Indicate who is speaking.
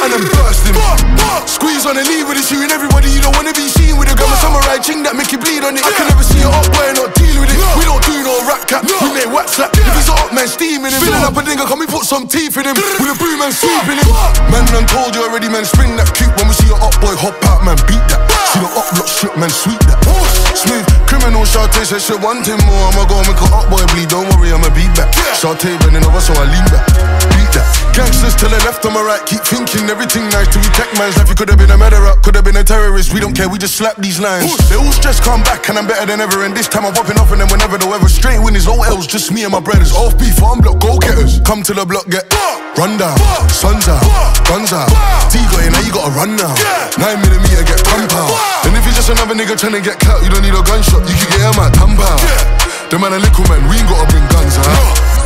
Speaker 1: man and burst him. Squeeze on the lead with it, shooting everybody. You don't wanna be seen with a gun. A samurai ching that make you bleed on it. I can never see a up boy and not deal with it. We don't do no rap cap, we make wax slap. If he's a up man steaming him, filling up a nigga, can we put some teeth in him? With a broom and sweeping him. Man done told you already, man, spring that cute. When we see a up boy hop out, man, beat that. See the up block shit, man, sweep that. Smooth, criminal, Shartay said shit, one thing more. I'ma go make a up boy bleed, don't worry, I'ma be back. Shartay bending over, so I lean back. Beat that. Gangsters to the left, on my right, keep thinking everything nice. Till we tech man's life, you could have been a murderer, could have been a terrorist. We don't care, we just slap these lines. They all stress come back, and I'm better than ever. And this time I'm popping off, and then whenever the weather straight win is all else, just me and my brothers. Off beef, on block, go getters. Come to the block, get run down. Sun's out, guns out. T got it, now you gotta run now. 9mm get compound. And if you're just another nigga trying to get clout, you don't need a gunshot, you can get him at £10. The man a little man, we ain't gotta bring guns out.